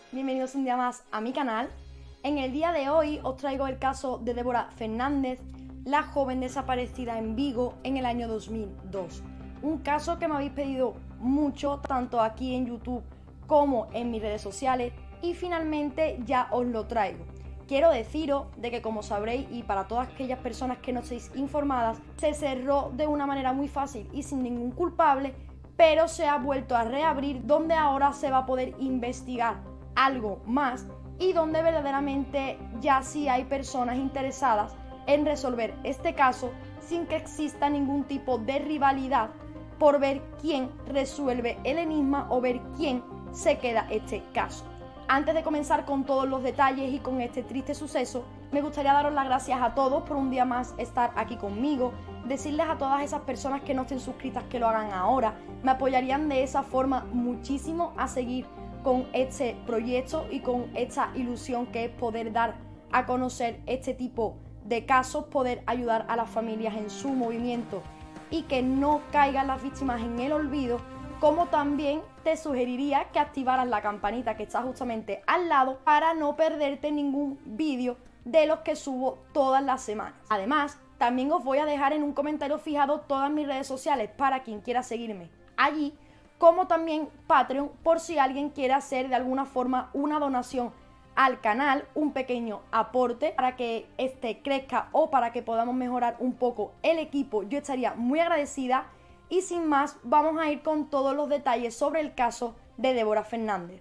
bienvenidos un día más a mi canal. En el día de hoy os traigo el caso de Débora Fernández, la joven desaparecida en Vigo en el año 2002. Un caso que me habéis pedido mucho, tanto aquí en YouTube como en mis redes sociales, y finalmente ya os lo traigo. Quiero deciros de que, como sabréis, y para todas aquellas personas que no estéis informadas, se cerró de una manera muy fácil y sin ningún culpable, pero se ha vuelto a reabrir, donde ahora se va a poder investigar algo más y donde verdaderamente ya sí hay personas interesadas en resolver este caso sin que exista ningún tipo de rivalidad por ver quién resuelve el enigma o ver quién se queda este caso. Antes de comenzar con todos los detalles y con este triste suceso, me gustaría daros las gracias a todos por un día más estar aquí conmigo, decirles a todas esas personas que no estén suscritas que lo hagan ahora, me apoyarían de esa forma muchísimo a seguir con este proyecto y con esta ilusión que es poder dar a conocer este tipo de casos, poder ayudar a las familias en su movimiento y que no caigan las víctimas en el olvido, como también te sugeriría que activaras la campanita que está justamente al lado para no perderte ningún vídeo de los que subo todas las semanas. Además, también os voy a dejar en un comentario fijado todas mis redes sociales para quien quiera seguirme allí, como también Patreon, por si alguien quiere hacer de alguna forma una donación al canal, un pequeño aporte para que este crezca o para que podamos mejorar un poco el equipo. Yo estaría muy agradecida. Y sin más, vamos a ir con todos los detalles sobre el caso de Débora Fernández.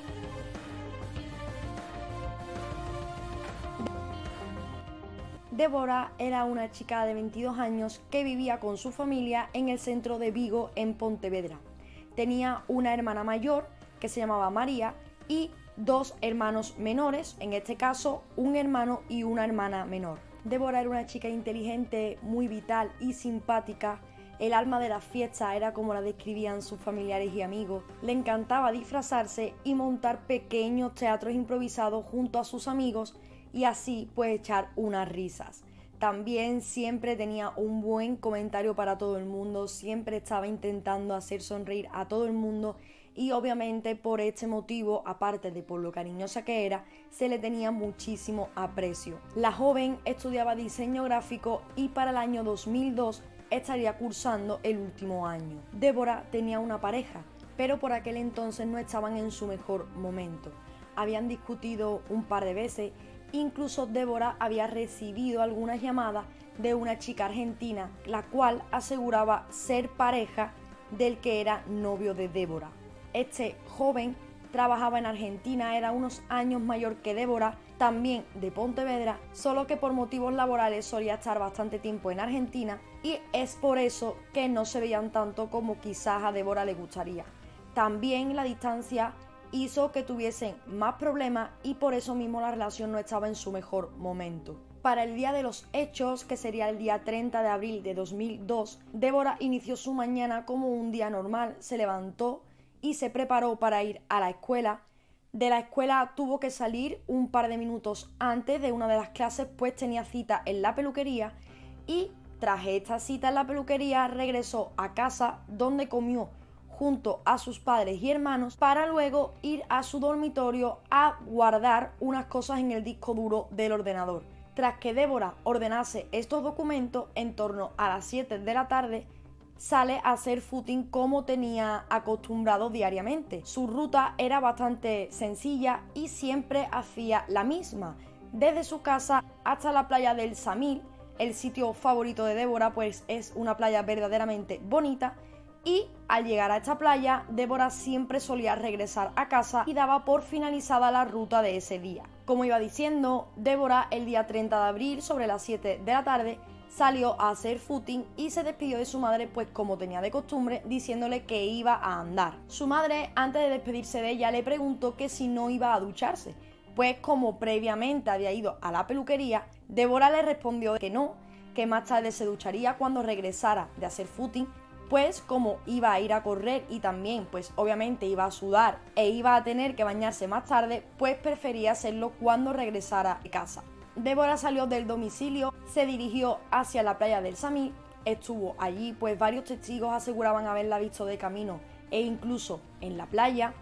Débora era una chica de 22 años que vivía con su familia en el centro de Vigo, en Pontevedra. Tenía una hermana mayor que se llamaba María y dos hermanos menores, en este caso un hermano y una hermana menor. Débora era una chica inteligente, muy vital y simpática. El alma de la fiesta era como la describían sus familiares y amigos. Le encantaba disfrazarse y montar pequeños teatros improvisados junto a sus amigos y así pues echar unas risas. También siempre tenía un buen comentario para todo el mundo, siempre estaba intentando hacer sonreír a todo el mundo y obviamente por este motivo, aparte de por lo cariñosa que era, se le tenía muchísimo aprecio. La joven estudiaba diseño gráfico y para el año 2002 estaría cursando el último año. Débora tenía una pareja, pero por aquel entonces no estaban en su mejor momento. Habían discutido un par de veces, incluso Débora había recibido algunas llamadas de una chica argentina, la cual aseguraba ser pareja del que era novio de Débora. Este joven trabajaba en Argentina, era unos años mayor que Débora, también de Pontevedra, solo que por motivos laborales solía estar bastante tiempo en Argentina y es por eso que no se veían tanto como quizás a Débora le gustaría. También la distancia hizo que tuviesen más problemas y por eso mismo la relación no estaba en su mejor momento. Para el día de los hechos, que sería el día 30 de abril de 2002, Débora inició su mañana como un día normal, se levantó y se preparó para ir a la escuela. De la escuela tuvo que salir un par de minutos antes de una de las clases, pues tenía cita en la peluquería y tras esta cita en la peluquería regresó a casa, donde comió junto a sus padres y hermanos para luego ir a su dormitorio a guardar unas cosas en el disco duro del ordenador. Tras que Débora ordenase estos documentos, en torno a las 7 de la tarde sale a hacer footing como tenía acostumbrado diariamente. Su ruta era bastante sencilla y siempre hacía la misma. Desde su casa hasta la playa del Samil, el sitio favorito de Débora, pues es una playa verdaderamente bonita, y al llegar a esta playa, Débora siempre solía regresar a casa y daba por finalizada la ruta de ese día. Como iba diciendo, Débora el día 30 de abril sobre las 7 de la tarde salió a hacer footing y se despidió de su madre, pues como tenía de costumbre, diciéndole que iba a andar. Su madre, antes de despedirse de ella, le preguntó que si no iba a ducharse, pues como previamente había ido a la peluquería, Débora le respondió que no, que más tarde se ducharía cuando regresara de hacer footing, pues como iba a ir a correr y también pues obviamente iba a sudar e iba a tener que bañarse más tarde, pues prefería hacerlo cuando regresara a casa. Débora salió del domicilio, se dirigió hacia la playa del Samil, estuvo allí, pues varios testigos aseguraban haberla visto de camino e incluso en la playa,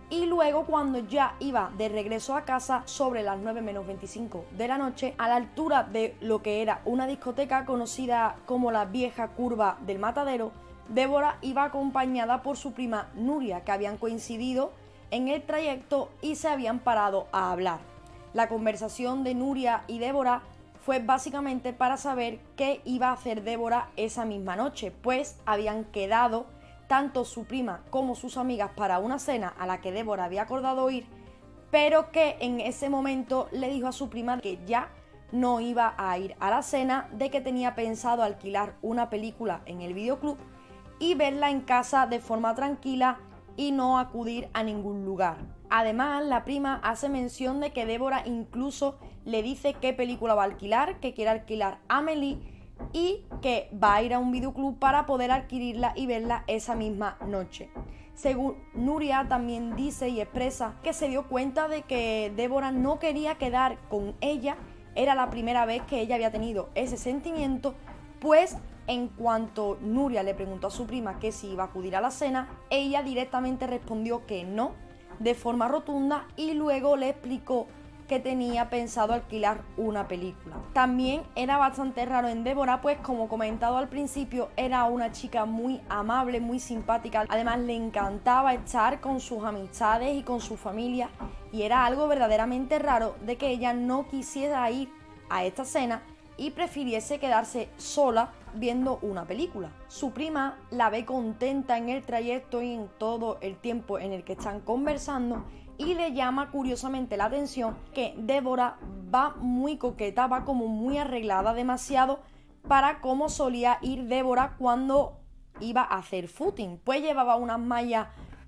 Y luego, cuando ya iba de regreso a casa sobre las 9 menos 25 de la noche, a la altura de lo que era una discoteca conocida como la Vieja Curva del Matadero, Débora iba acompañada por su prima Nuria, que habían coincidido en el trayecto y se habían parado a hablar. La conversación de Nuria y Débora fue básicamente para saber qué iba a hacer Débora esa misma noche, pues habían quedado tanto su prima como sus amigas para una cena a la que Débora había acordado ir, pero que en ese momento le dijo a su prima que ya no iba a ir a la cena, de que tenía pensado alquilar una película en el videoclub y verla en casa de forma tranquila y no acudir a ningún lugar. Además, la prima hace mención de que Débora incluso le dice qué película va a alquilar, que quiere alquilar Amélie y que va a ir a un videoclub para poder adquirirla y verla esa misma noche. Según Nuria, también dice y expresa que se dio cuenta de que Débora no quería quedar con ella, era la primera vez que ella había tenido ese sentimiento, pues en cuanto Nuria le preguntó a su prima que si iba a acudir a la cena, ella directamente respondió que no, de forma rotunda, y luego le explicó que tenía pensado alquilar una película. También era bastante raro en Débora, pues como comentado al principio, era una chica muy amable, muy simpática, además le encantaba estar con sus amistades y con su familia, y era algo verdaderamente raro de que ella no quisiera ir a esta cena y prefiriese quedarse sola viendo una película. Su prima la ve contenta en el trayecto y en todo el tiempo en el que están conversando, y le llama curiosamente la atención que Débora va muy coqueta, va como muy arreglada, demasiado para cómo solía ir Débora cuando iba a hacer footing. Pues llevaba unas mallas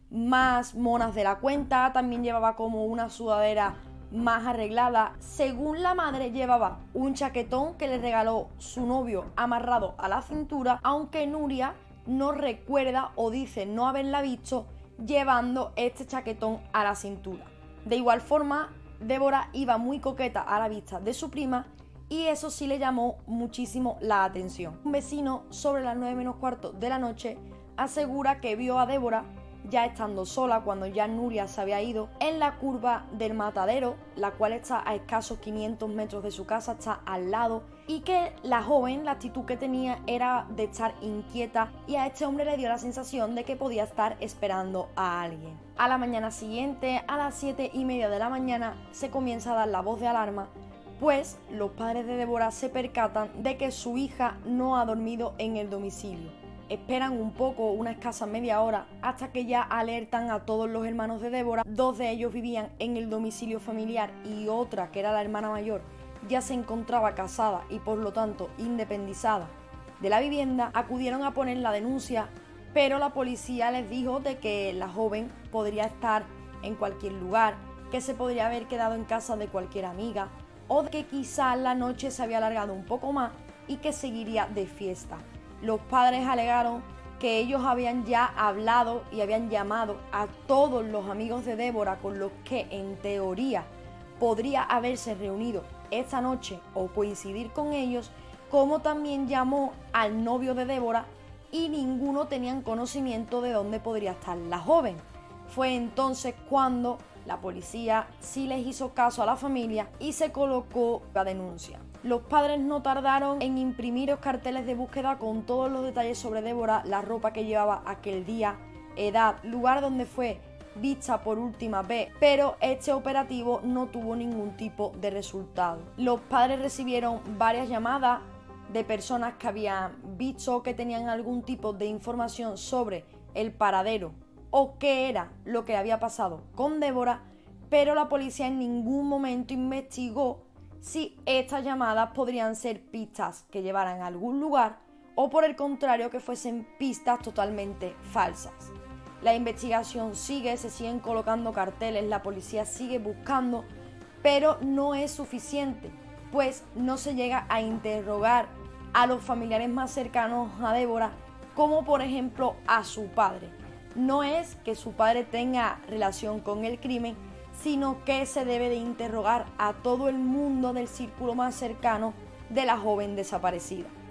más monas de la cuenta, también llevaba como una sudadera más arreglada. Según la madre, llevaba un chaquetón que le regaló su novio amarrado a la cintura, aunque Nuria no recuerda o dice no haberla visto llevando este chaquetón a la cintura. De igual forma, Débora iba muy coqueta a la vista de su prima, y eso sí le llamó muchísimo la atención. Un vecino, sobre las 9 menos cuarto de la noche, asegura que vio a Débora ya estando sola cuando ya Nuria se había ido en la curva del Matadero, la cual está a escasos 500 metros de su casa, está al lado, y que la joven, la actitud que tenía era de estar inquieta, y a este hombre le dio la sensación de que podía estar esperando a alguien. A la mañana siguiente, a las 7:30 de la mañana, se comienza a dar la voz de alarma, pues los padres de Débora se percatan de que su hija no ha dormido en el domicilio. Esperan un poco, una escasa media hora, hasta que ya alertan a todos los hermanos de Débora. 2 de ellos vivían en el domicilio familiar y otra, que era la hermana mayor, ya se encontraba casada y por lo tanto independizada de la vivienda. Acudieron a poner la denuncia, pero la policía les dijo de que la joven podría estar en cualquier lugar, que se podría haber quedado en casa de cualquier amiga, o de que quizás la noche se había alargado un poco más y que seguiría de fiesta. Los padres alegaron que ellos habían ya hablado y habían llamado a todos los amigos de Débora con los que en teoría podría haberse reunido esa noche o coincidir con ellos, como también llamó al novio de Débora, y ninguno tenían conocimiento de dónde podría estar la joven. Fue entonces cuando la policía sí les hizo caso a la familia y se colocó la denuncia. Los padres no tardaron en imprimir los carteles de búsqueda con todos los detalles sobre Débora, la ropa que llevaba aquel día, edad, lugar donde fue vista por última vez, pero este operativo no tuvo ningún tipo de resultado. Los padres recibieron varias llamadas de personas que habían visto, que tenían algún tipo de información sobre el paradero o qué era lo que había pasado con Débora, pero la policía en ningún momento investigó si estas llamadas podrían ser pistas que llevaran a algún lugar o por el contrario que fuesen pistas totalmente falsas. La investigación sigue, se siguen colocando carteles, la policía sigue buscando, pero no es suficiente, pues no se llega a interrogar a los familiares más cercanos a Débora, como por ejemplo a su padre. No es que su padre tenga relación con el crimen, sino que se debe de interrogar a todo el mundo del círculo más cercano de la joven desaparecida.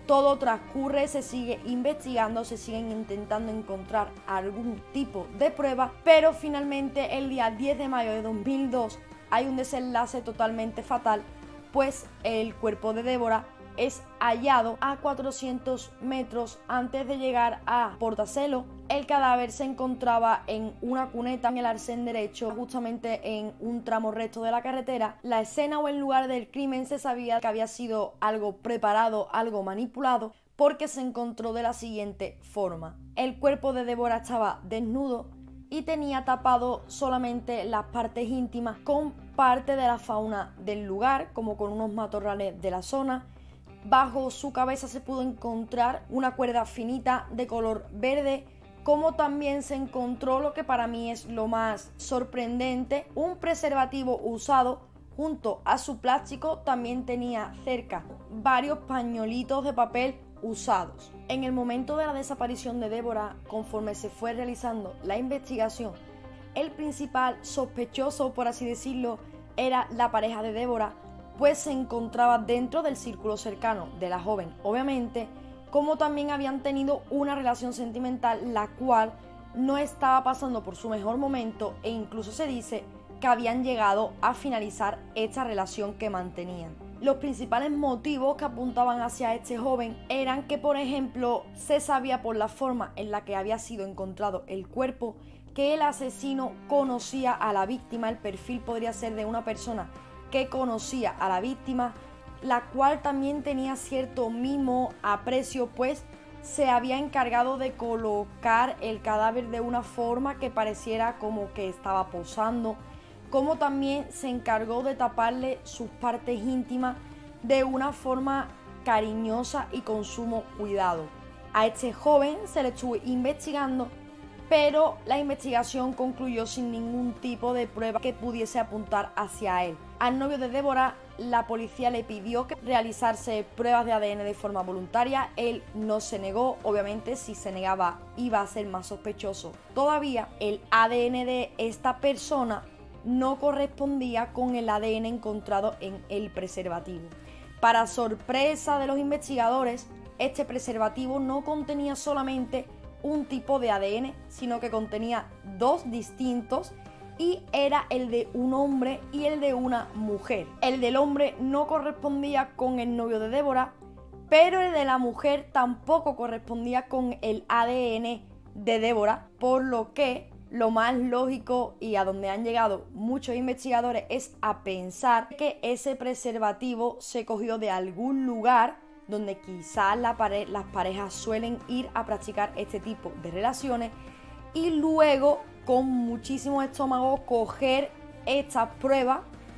todo transcurre, se sigue investigando, se siguen intentando encontrar algún tipo de prueba, pero finalmente el día 10 de mayo de 2002 hay un desenlace totalmente fatal, pues el cuerpo de Débora es hallado a 400 metros antes de llegar a Portacelo. El cadáver se encontraba en una cuneta en el arcén derecho, justamente en un tramo recto de la carretera. La escena o el lugar del crimen se sabía que había sido algo preparado, algo manipulado, porque se encontró de la siguiente forma. El cuerpo de Débora estaba desnudo y tenía tapado solamente las partes íntimas con parte de la fauna del lugar, como con unos matorrales de la zona. Bajo su cabeza se pudo encontrar una cuerda finita de color verde, como también se encontró lo que para mí es lo más sorprendente, un preservativo usado. Junto a su plástico también tenía cerca varios pañuelitos de papel usados. En el momento de la desaparición de Débora, conforme se fue realizando la investigación, el principal sospechoso, por así decirlo, era la pareja de Débora, pues se encontraba dentro del círculo cercano de la joven, obviamente, como también habían tenido una relación sentimental la cual no estaba pasando por su mejor momento, e incluso se dice que habían llegado a finalizar esta relación que mantenían. Los principales motivos que apuntaban hacia este joven eran que, por ejemplo, se sabía por la forma en la que había sido encontrado el cuerpo que el asesino conocía a la víctima. El perfil podría ser de una persona que conocía a la víctima, la cual también tenía cierto mimo, aprecio, pues se había encargado de colocar el cadáver de una forma que pareciera como que estaba posando, como también se encargó de taparle sus partes íntimas de una forma cariñosa y con sumo cuidado. A este joven se le estuvo investigando, pero la investigación concluyó sin ningún tipo de prueba que pudiese apuntar hacia él. Al novio de Débora, la policía le pidió que realizarse pruebas de ADN de forma voluntaria. Él no se negó, obviamente si se negaba iba a ser más sospechoso todavía. El ADN de esta persona no correspondía con el ADN encontrado en el preservativo. Para sorpresa de los investigadores, este preservativo no contenía solamente un tipo de ADN, sino que contenía dos distintos, y era el de un hombre y el de una mujer. El del hombre no correspondía con el novio de Débora, pero el de la mujer tampoco correspondía con el ADN de Débora, por lo que lo más lógico y a donde han llegado muchos investigadores es a pensar que ese preservativo se cogió de algún lugar donde quizás las parejas suelen ir a practicar este tipo de relaciones, y luego con muchísimo estómago coger estas pruebas,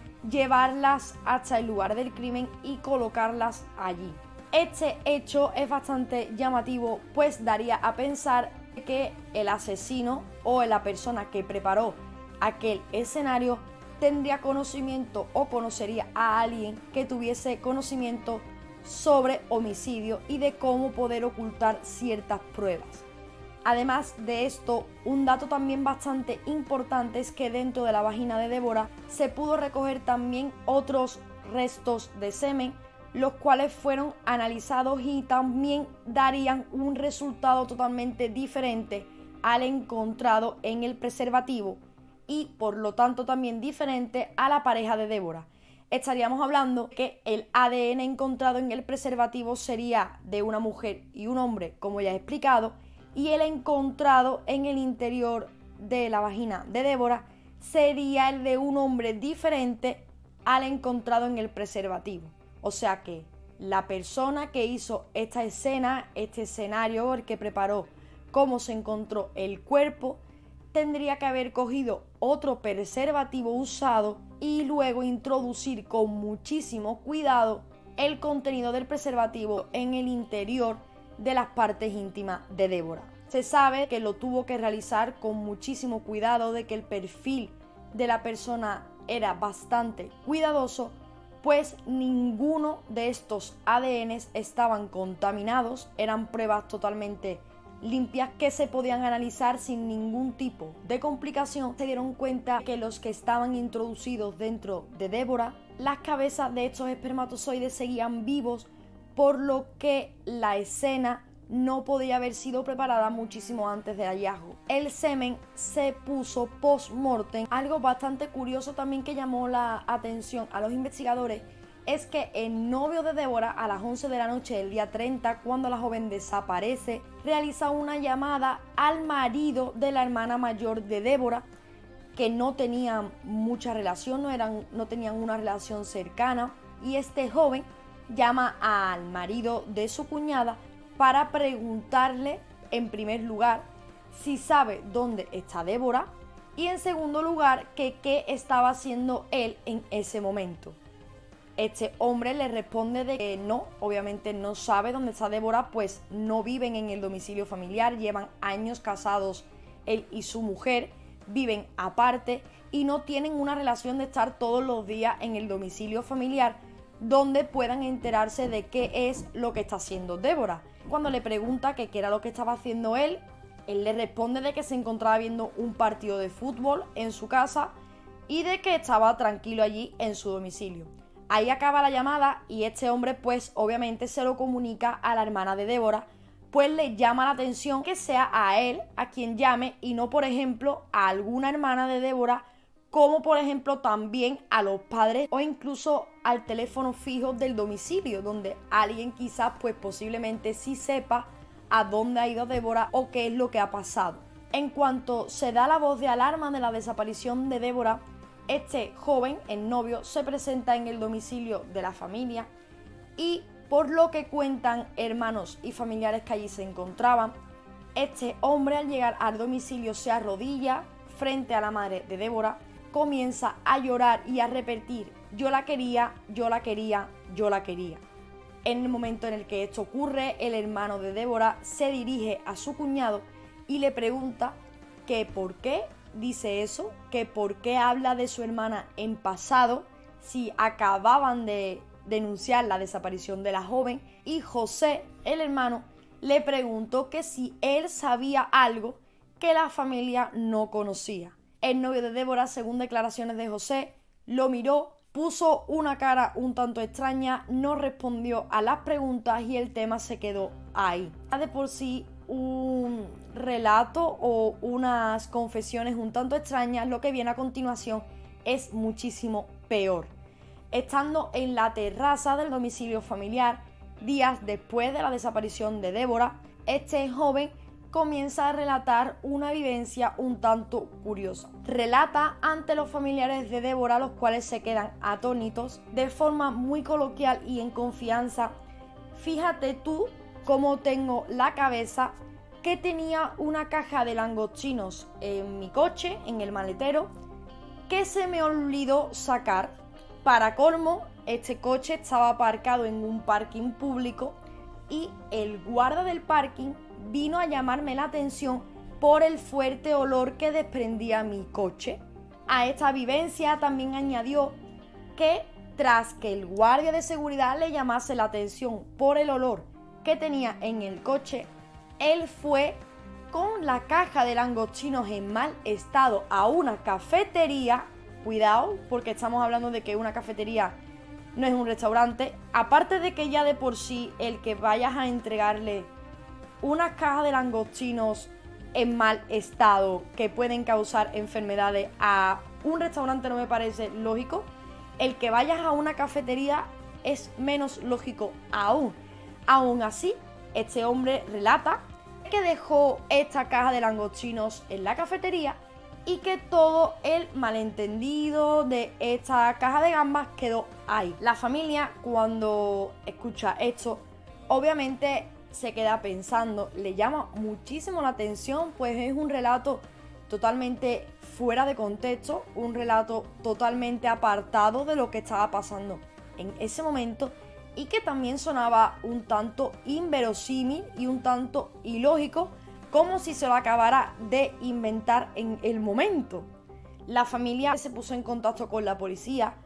llevarlas hasta el lugar del crimen y colocarlas allí. Este hecho es bastante llamativo, pues daría a pensar que el asesino o la persona que preparó aquel escenario tendría conocimiento o conocería a alguien que tuviese conocimiento sobre homicidio y de cómo poder ocultar ciertas pruebas. Además de esto, un dato también bastante importante es que dentro de la vagina de Débora se pudo recoger también otros restos de semen, los cuales fueron analizados y también darían un resultado totalmente diferente al encontrado en el preservativo, y por lo tanto también diferente a la pareja de Débora. Estaríamos hablando que el ADN encontrado en el preservativo sería de una mujer y un hombre, como ya he explicado, y el encontrado en el interior de la vagina de Débora sería el de un hombre diferente al encontrado en el preservativo. O sea que la persona que hizo esta escena, este escenario, el que preparó cómo se encontró el cuerpo, tendría que haber cogido otro preservativo usado y luego introducir con muchísimo cuidado el contenido del preservativo en el interior de las partes íntimas de Débora. Se sabe que lo tuvo que realizar con muchísimo cuidado, de que el perfil de la persona era bastante cuidadoso, pues ninguno de estos ADNs estaban contaminados, eran pruebas totalmente limpias que se podían analizar sin ningún tipo de complicación. Se dieron cuenta que los que estaban introducidos dentro de Débora, las cabezas de estos espermatozoides seguían vivos, por lo que la escena no podía haber sido preparada muchísimo antes del hallazgo. El semen se puso post-mortem. Algo bastante curioso también que llamó la atención a los investigadores es que el novio de Débora, a las 11 de la noche del día 30, cuando la joven desaparece, realiza una llamada al marido de la hermana mayor de Débora, que no tenían mucha relación, no tenían una relación cercana, y este joven llama al marido de su cuñada para preguntarle, en primer lugar, si sabe dónde está Débora, y en segundo lugar, que qué estaba haciendo él en ese momento. Este hombre le responde de que no, obviamente no sabe dónde está Débora, pues no viven en el domicilio familiar, llevan años casados él y su mujer, viven aparte y no tienen una relación de estar todos los días en el domicilio familiar donde puedan enterarse de qué es lo que está haciendo Débora. Cuando le pregunta que qué era lo que estaba haciendo él le responde de que se encontraba viendo un partido de fútbol en su casa y de que estaba tranquilo allí en su domicilio. Ahí acaba la llamada y este hombre pues obviamente se lo comunica a la hermana de Débora, pues le llama la atención que sea a él a quien llame y no, por ejemplo, a alguna hermana de Débora, como por ejemplo también a los padres o incluso al teléfono fijo del domicilio, donde alguien quizás pues posiblemente sí sepa a dónde ha ido Débora o qué es lo que ha pasado. En cuanto se da la voz de alarma de la desaparición de Débora, este joven, el novio, se presenta en el domicilio de la familia y, por lo que cuentan hermanos y familiares que allí se encontraban, este hombre al llegar al domicilio se arrodilla frente a la madre de Débora, comienza a llorar y a repetir: yo la quería, yo la quería, yo la quería. En el momento en el que esto ocurre, el hermano de Débora se dirige a su cuñado y le pregunta que por qué dice eso, que por qué habla de su hermana en pasado si acababan de denunciar la desaparición de la joven, y José, el hermano, le preguntó que si él sabía algo que la familia no conocía. El novio de Débora, según declaraciones de José, lo miró, puso una cara un tanto extraña, no respondió a las preguntas y el tema se quedó ahí. De por sí un relato o unas confesiones un tanto extrañas, lo que viene a continuación es muchísimo peor. Estando en la terraza del domicilio familiar, días después de la desaparición de Débora, este joven comienza a relatar una vivencia un tanto curiosa. Relata ante los familiares de Débora, los cuales se quedan atónitos, de forma muy coloquial y en confianza: fíjate tú cómo tengo la cabeza, que tenía una caja de langostinos en mi coche, en el maletero, que se me olvidó sacar. Para colmo, este coche estaba aparcado en un parking público y el guarda del parking vino a llamarme la atención por el fuerte olor que desprendía mi coche. A esta vivencia también añadió que tras que el guardia de seguridad le llamase la atención por el olor que tenía en el coche, él fue con la caja de langostinos en mal estado a una cafetería. Cuidado, porque estamos hablando de que una cafetería no es un restaurante. Aparte de que ya de por sí el que vayas a entregarle una caja de langostinos en mal estado que pueden causar enfermedades a un restaurante no me parece lógico, el que vayas a una cafetería es menos lógico aún. Aún así, este hombre relata que dejó esta caja de langostinos en la cafetería y que todo el malentendido de esta caja de gambas quedó ahí. La familia, cuando escucha esto, obviamente se queda pensando, le llama muchísimo la atención, pues es un relato totalmente fuera de contexto, un relato totalmente apartado de lo que estaba pasando en ese momento y que también sonaba un tanto inverosímil y un tanto ilógico, como si se lo acabara de inventar en el momento. La familia se puso en contacto con la policía,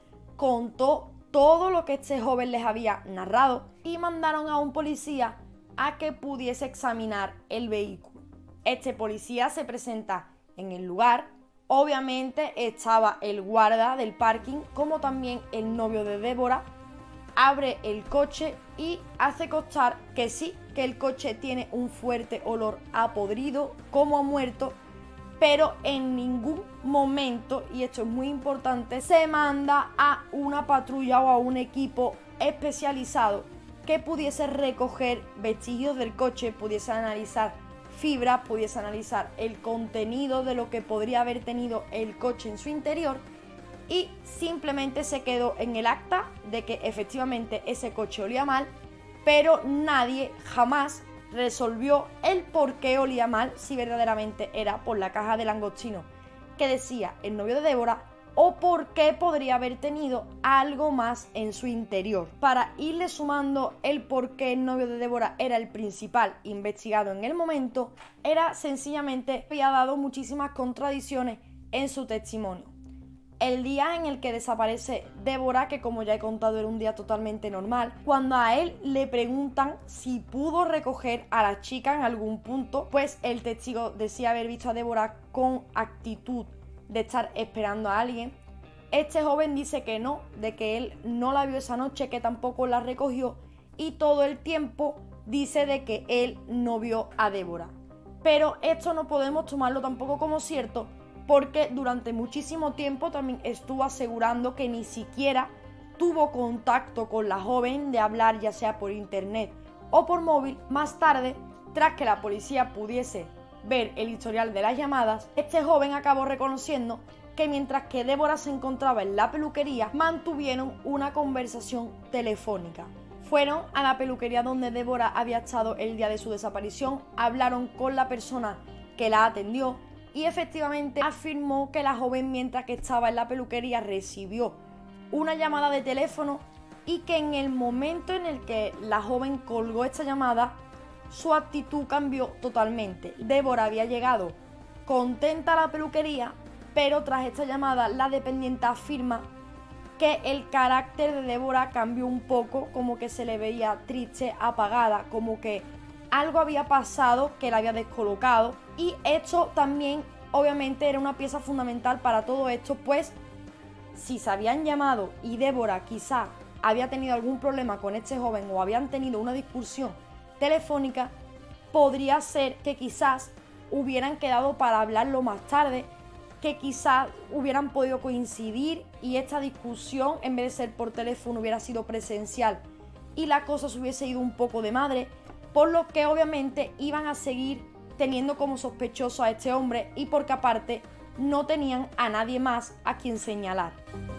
contó todo lo que este joven les había narrado y mandaron a un policía a que pudiese examinar el vehículo. Este policía se presenta en el lugar. Obviamente estaba el guarda del parking, como también el novio de Débora. Abre el coche y hace constar que sí, que el coche tiene un fuerte olor a podrido, como a muerto, pero en ningún momento, y esto es muy importante, se manda a una patrulla o a un equipo especializado que pudiese recoger vestigios del coche, pudiese analizar fibras, pudiese analizar el contenido de lo que podría haber tenido el coche en su interior, y simplemente se quedó en el acta de que efectivamente ese coche olía mal, pero nadie jamás resolvió el por qué olía mal, si verdaderamente era por la caja de langostino que decía el novio de Débora o por qué podría haber tenido algo más en su interior. Para irle sumando el por qué el novio de Débora era el principal investigado en el momento, era sencillamente que había dado muchísimas contradicciones en su testimonio. El día en el que desaparece Débora, que como ya he contado era un día totalmente normal, cuando a él le preguntan si pudo recoger a la chica en algún punto, pues el testigo decía haber visto a Débora con actitud de estar esperando a alguien. Este joven dice que no, de que él no la vio esa noche, que tampoco la recogió, y todo el tiempo dice de que él no vio a Débora. Pero esto no podemos tomarlo tampoco como cierto, porque durante muchísimo tiempo también estuvo asegurando que ni siquiera tuvo contacto con la joven de hablar, ya sea por internet o por móvil. Más tarde, tras que la policía pudiese ver el historial de las llamadas, este joven acabó reconociendo que mientras que Débora se encontraba en la peluquería, mantuvieron una conversación telefónica. Fueron a la peluquería donde Débora había estado el día de su desaparición, hablaron con la persona que la atendió, y efectivamente afirmó que la joven, mientras que estaba en la peluquería, recibió una llamada de teléfono y que en el momento en el que la joven colgó esta llamada, su actitud cambió totalmente. Débora había llegado contenta a la peluquería, pero tras esta llamada la dependiente afirma que el carácter de Débora cambió un poco, como que se le veía triste, apagada, como que algo había pasado que la había descolocado, y esto también obviamente era una pieza fundamental para todo esto, pues si se habían llamado y Débora quizá había tenido algún problema con este joven o habían tenido una discusión telefónica, podría ser que quizás hubieran quedado para hablarlo más tarde, que quizás hubieran podido coincidir y esta discusión, en vez de ser por teléfono, hubiera sido presencial y la cosa se hubiese ido un poco de madre, por lo que obviamente iban a seguir teniendo como sospechoso a este hombre, y porque aparte no tenían a nadie más a quien señalar.